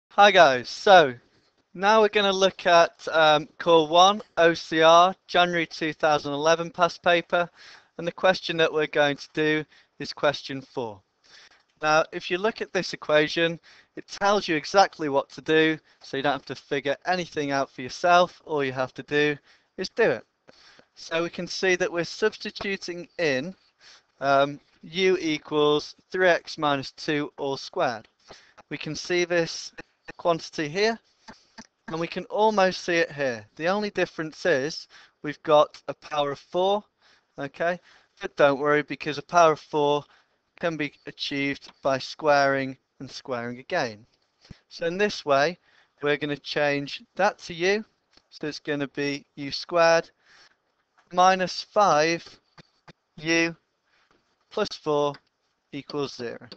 Hi guys, so now we're going to look at Core 1 OCR January 2011 past paper, and the question that we're going to do is question 4. Now if you look at this equation, it tells you exactly what to do, so you don't have to figure anything out for yourself. All you have to do is do it. So we can see that we're substituting in u equals 3x minus 2 all squared. We can see this quantity here, and we can almost see it here. The only difference is we've got a power of 4, okay? But don't worry, because a power of 4 can be achieved by squaring and squaring again. So in this way, we're going to change that to u. So it's going to be u squared minus 5u plus 4 equals 0.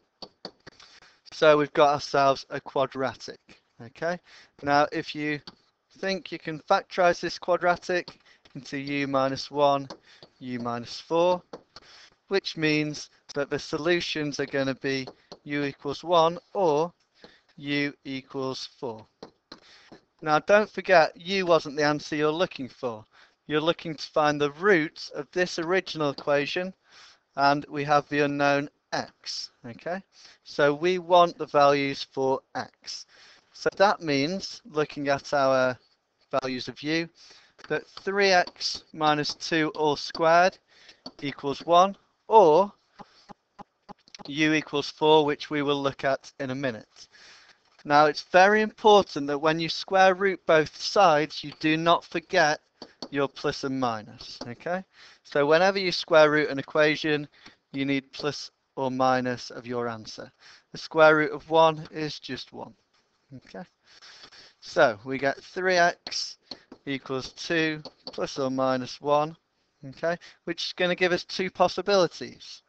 So we've got ourselves a quadratic. Okay, now if you think you can factorize this quadratic into u minus 1, u minus 4, which means that the solutions are going to be u equals 1 or u equals 4. Now don't forget, u wasn't the answer you're looking for. You're looking to find the root of this original equation, and we have the unknown x. Okay, so we want the values for x. So that means, looking at our values of u, that 3x minus 2 all squared equals 1, or u equals 4, which we will look at in a minute. Now it's very important that when you square root both sides, you do not forget your plus and minus. Okay, so whenever you square root an equation, you need plus or minus of your answer. The square root of 1 is just 1. Okay, so we get 3x equals 2 plus or minus 1, okay, which is going to give us two possibilities.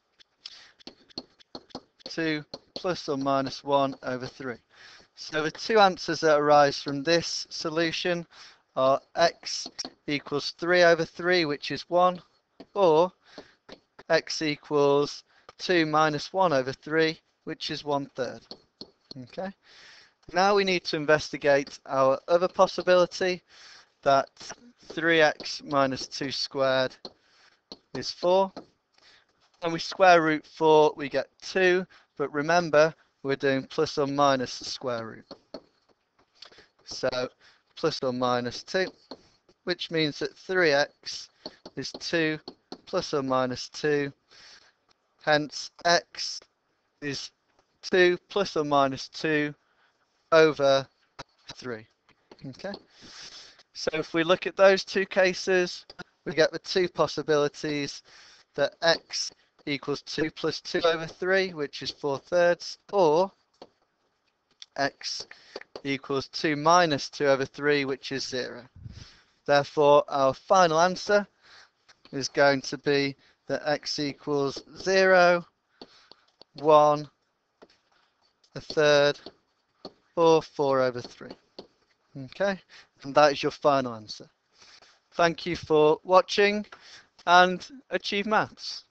2 plus or minus 1 over 3. So the two answers that arise from this solution are x equals 3 over 3, which is 1, or x equals 2 minus 1 over 3, which is 1/3. Okay, now we need to investigate our other possibility, that 3x minus 2 squared is 4. When we square root 4, we get 2, but remember, we're doing plus or minus the square root. So plus or minus 2, which means that 3x is 2 plus or minus 2. Hence, x is 2 plus or minus 2 over 3. Okay, so if we look at those two cases, we get the two possibilities that x equals 2 plus 2 over 3, which is 4/3, or x equals 2 minus 2 over 3, which is 0. Therefore, our final answer is going to be that x equals 0, 1, 1/3, or 4 over 3. Okay, and that is your final answer. Thank you for watching, and achieve maths.